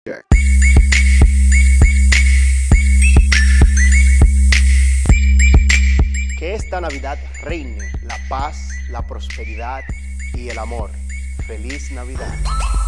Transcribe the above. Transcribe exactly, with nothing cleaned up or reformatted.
Que esta Navidad reine la paz, la prosperidad y el amor. ¡Feliz Navidad!